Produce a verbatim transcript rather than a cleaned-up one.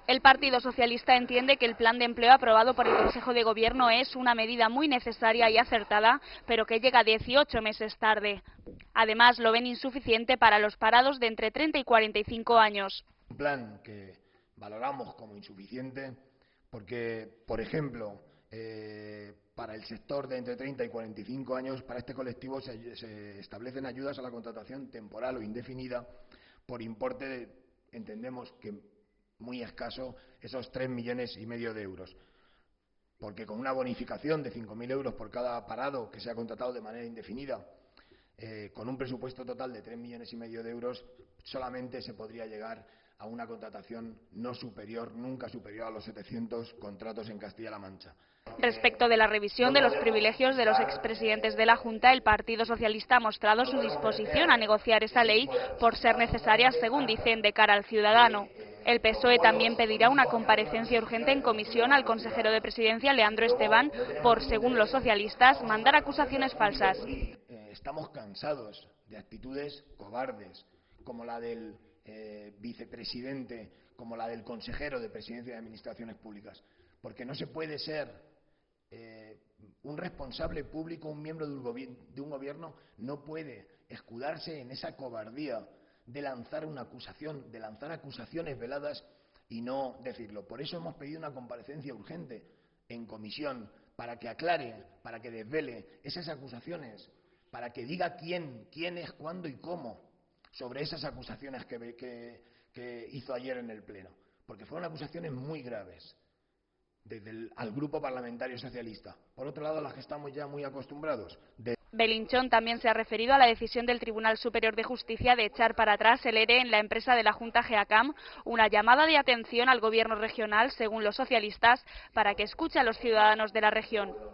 El Partido Socialista entiende que el plan de empleo aprobado por el Consejo de Gobierno es una medida muy necesaria y acertada, pero que llega dieciocho meses tarde. Además, lo ven insuficiente para los parados de entre treinta y cuarenta y cinco años. Un plan que valoramos como insuficiente porque, por ejemplo, eh, para el sector de entre treinta y cuarenta y cinco años, para este colectivo se, se establecen ayudas a la contratación temporal o indefinida por importe, de, entendemos que muy escaso, esos tres millones y medio de euros. Porque con una bonificación de cinco mil euros por cada parado que sea contratado de manera indefinida, eh, con un presupuesto total de tres millones y medio de euros, solamente se podría llegar a una contratación no superior, nunca superior a los setecientos contratos en Castilla-La Mancha. Respecto de la revisión de los privilegios de los expresidentes de la Junta, el Partido Socialista ha mostrado su disposición a negociar esa ley por ser necesaria, según dicen, de cara al ciudadano. El P S O E también pedirá una comparecencia urgente en comisión al consejero de Presidencia, Leandro Esteban, por, según los socialistas, mandar acusaciones falsas. Estamos cansados de actitudes cobardes, como la del eh, vicepresidente, como la del consejero de Presidencia de Administraciones Públicas, porque no se puede ser eh, un responsable público, un miembro de un, gobi- de un gobierno, no puede escudarse en esa cobardía de lanzar una acusación, de lanzar acusaciones veladas y no decirlo. Por eso hemos pedido una comparecencia urgente en comisión, para que aclare, para que desvele esas acusaciones, para que diga quién, quién es, cuándo y cómo sobre esas acusaciones que, que, que hizo ayer en el Pleno. Porque fueron acusaciones muy graves desde el, al Grupo Parlamentario Socialista. Por otro lado, a las que estamos ya muy acostumbrados. De Belinchón también se ha referido a la decisión del Tribunal Superior de Justicia de echar para atrás el ERE en la empresa de la Junta GEACAM, una llamada de atención al Gobierno regional, según los socialistas, para que escuche a los ciudadanos de la región.